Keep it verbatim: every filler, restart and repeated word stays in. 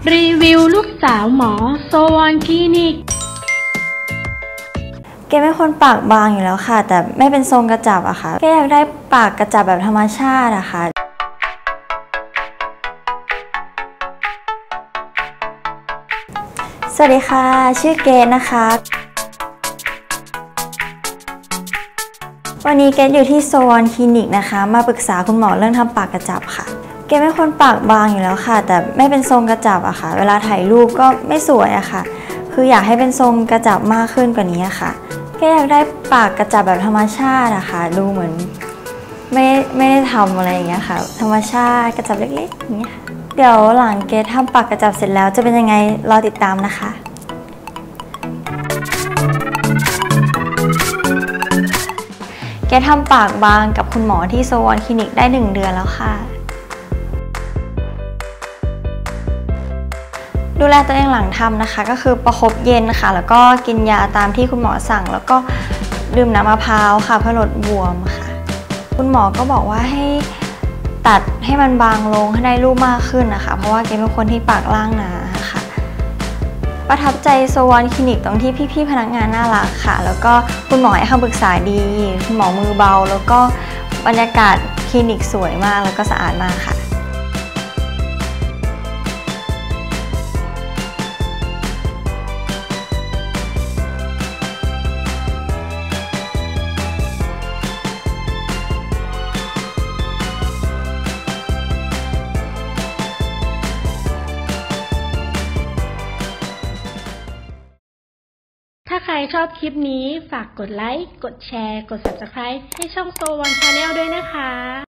รีวิวลูกสาวหมอโซวอนคลินิกแกเป็นคนปากบางอยู่แล้วค่ะแต่ไม่เป็นทรงกระจับอะค่ะแกอยากได้ปากกระจับแบบธรรมชาติอะค่ะสวัสดีค่ะชื่อเกณนะคะวันนี้เกณอยู่ที่โซวอนคลินิกนะคะมาปรึกษาคุณหมอเรื่องทำปากกระจับค่ะเกณเป็นคนปากบางอยู่แล้วค่ะแต่ไม่เป็นทรงกระจับอะค่ะเวลาถ่ายรูปก็ไม่สวยอะค่ะคืออยากให้เป็นทรงกระจับมากขึ้นกว่านี้อะค่ะแกอยากได้ปากกระจับแบบธรรมชาติอะค่ะดูเหมือนไม่ไม่ได้ทำอะไรอย่างเงี้ยค่ะธรรมชาติกระจับเล็กๆอย่างเงี้ยเดี๋ยวหลังเกทำปากกระจับเสร็จแล้วจะเป็นยังไงรอติดตามนะคะเกทำปากบางกับคุณหมอที่โซวอนคลินิกได้หนึ่งเดือนแล้วค่ะดูแลตัวเองหลังทำนะคะก็คือประคบเย็นค่ะแล้วก็กินยาตามที่คุณหมอสั่งแล้วก็ดื่มน้ำมะพร้าวค่ะเพื่อลดบวมค่ะคุณหมอก็บอกว่าให้ตัดให้มันบางลงให้ได้รูปมากขึ้นนะคะเพราะว่าเกเป็นคนที่ปากล่างหนาค่ะประทับใจโซวอนคลินิกตรงที่พี่ๆพนักงานน่ารักค่ะแล้วก็คุณหมอให้คำปรึกษาดีคุณหมอมือเบาแล้วก็บรรยากาศคลินิกสวยมากแล้วก็สะอาดมากค่ะถ้าใครชอบคลิปนี้ฝากกดไลค์ กดแชร์ กด ซับสไครบ์ ให้ช่องโซวอนชาแนลด้วยนะคะ